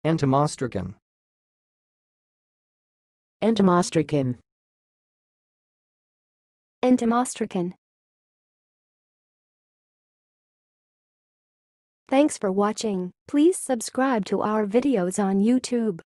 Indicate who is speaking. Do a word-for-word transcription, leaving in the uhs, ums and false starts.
Speaker 1: entomostracan,
Speaker 2: entomostracan,
Speaker 3: entomostracan. Thanks for watching. Please subscribe to our videos on YouTube.